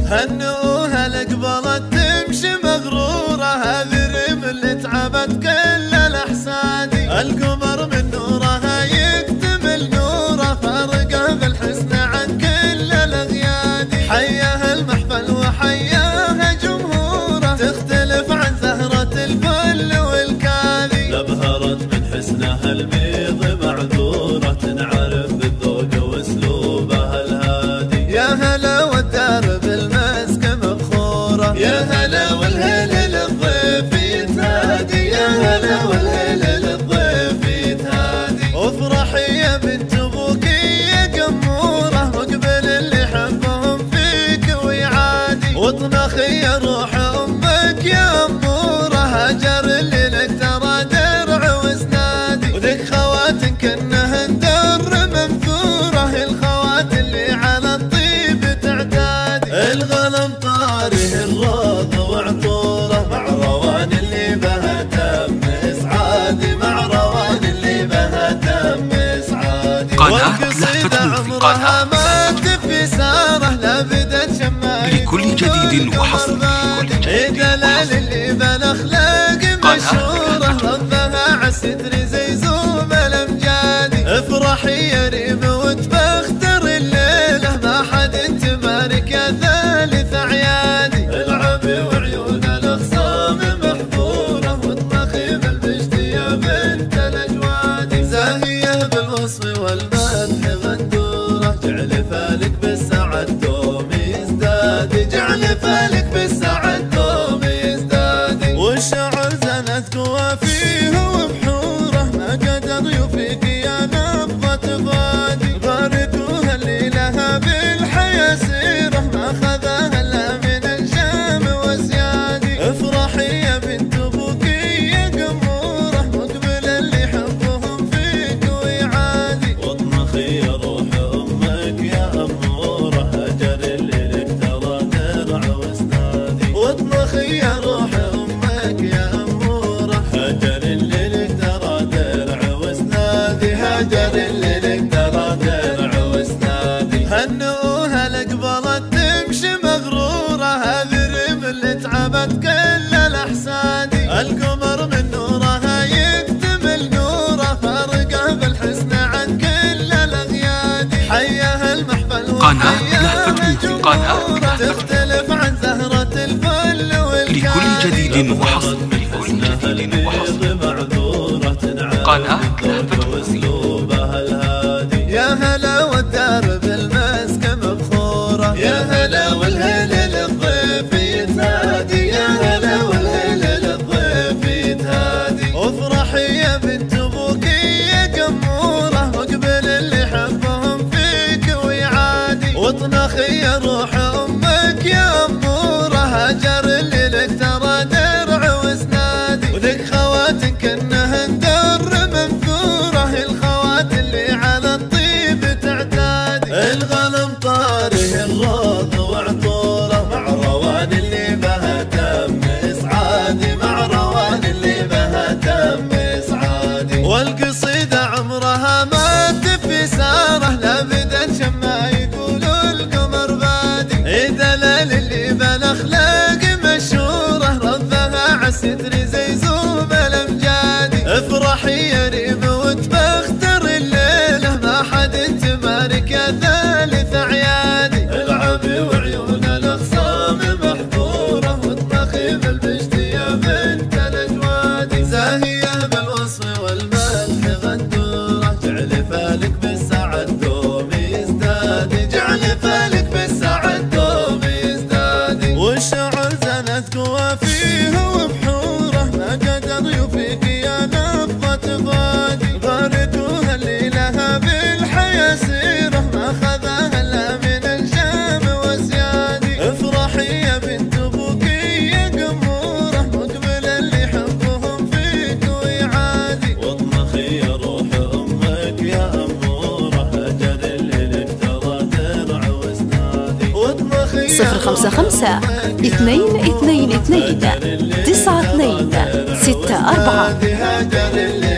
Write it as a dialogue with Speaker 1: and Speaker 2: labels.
Speaker 1: هنوها لقبلت تمشي مغرورة، هذه ريم اللي تعبت كل الأحسادي. القمر من نورها يكتمل نوره، فارقه بالحسن عن كل الأغيادي. حياها المحفل وحياها جمهوره، تختلف عن زهرة الفل والكاذي.
Speaker 2: لبهرت من حسنها البيض معذورة، تنعرف بالذوق واسلوبها الهادي.
Speaker 1: يا هلا والدار بالمسك مبخوره،
Speaker 2: يا هلا والهلا للضيف يتهادي. يا هلا والهلا للضيف يتهادي.
Speaker 1: افرحي يا بنت ابوك يا قموره، مقبل اللي حبهم فيك ويعادي. واطنخي يا روح امك يا اموره، هاجر اللي لك ترى درع واسنادي. وذك خوات كنهن در منثوره، الخوات اللي على الطيب تعتادي.
Speaker 2: الغنم طاره الروض وعطوره، مع روان اللي بها تم اسعادي. مع روان اللي بها تم اسعادي.
Speaker 1: والقصيدة عمرها ما تفي ساره، لا بدت شمايك
Speaker 3: لكل جديد وحصري.
Speaker 1: دلال اللي بالاخلاق مشهوره، ربها عالستر زي زوم الامجادي. افرحي يا ريم وتبختر الليله، ما حد تبارك يا ثالث عيادي.
Speaker 2: العبي وعيون الاخصام محظوره، واطمخي بالبشت يا بنت الاجواد.
Speaker 1: زاهيه بالوصف والمدح غندوره،
Speaker 2: جعل فالك بالسعد دوم يزدادي. جعل فالك بالسعد دوم يزدادي.
Speaker 1: والشعر زنت قوافيه وبحوره، ما قدر يفيق يا نبضة فادي. باركوها اللي لها بالحياة سيره، ما خذاها الا من الشام وسيادي. افرحي يا بنت ابوك يا قموره، مقبل اللي حبهم فيك ويعادي.
Speaker 2: واطمخي يا روح امك يا اموره، هجر اللي لك ترى درع واسنادي.
Speaker 1: واطمخي يا روح امك يا اموره،
Speaker 2: هجر اللي لك ترى درع واسنادي. هجر اللي لك ترى درع واسنادي.
Speaker 1: هنوها لقبلت تمشي مغرورة، هذه ريم اللي تعبت كل الأحسادي. القمر من نورها يكتمل نوره، فارقه بالحسن عن كل الأغيادي. حياها المحفل وحياها جمهوره، تختلف عن زهرة الفل والكاذي.
Speaker 3: لكل جديد وحصري.
Speaker 2: معذورة تنعرف بالذوق واسلوبها الهادي.
Speaker 1: يا هلا والدار بالمسك مبخوره،
Speaker 2: يا هلا والهلا للضيف يتهادي. يا هلا والهلا للضيف يتهادي.
Speaker 1: افرحي يا بنت ابوك يا قموره، مقبل اللي حبهم فيك ويعادي. واطنخي يا روح امك يا اموره، هاجر اللي لك ترى درع واسنادي. وذك خوات كنهن در منثوره، الخوات اللي على الطيب تعتادي.
Speaker 2: الغنم طاره الروض وعطوره، مع روان اللي بها تم اسعادي. مع روان اللي بها تم اسعادي.
Speaker 1: والقصيدة عمرها ما تفي ساره، لا بدت شما يقولوا القمر بادي. دلال اللي بالاخلاق مشهوره، ربها عالستر زي زوم الامجادي. افرحي يا ريم وتبختر الليله، ما حد تبارك يا ثالث عيادي.
Speaker 2: العبي وعيون الاخصام محظوره، واطمخي بالبشت يا بنت الاجواد.
Speaker 1: زاهيه بالوصف والمدح غندوره،
Speaker 2: جعل فالك بالسعد دوم يزدادي. جعل فالك بالسعد دوم يزدادي.
Speaker 1: والشعر زنت قوافيه وبحوره، ما قدر يفيق يا نبضة فادي. باركوها اللي لها بالحياة سيره، ما خذاها الا من الشام وسيادي. افرحي يا بنت ابوك يا قموره، مقبل اللي حبهم فيك ويعادي.
Speaker 2: واطمخي يا روح امك يا اموره، هجر اللي لك ترى درع واسنادي.
Speaker 1: واطمخي
Speaker 4: 055 222 92 64.
Speaker 1: هاجر اللي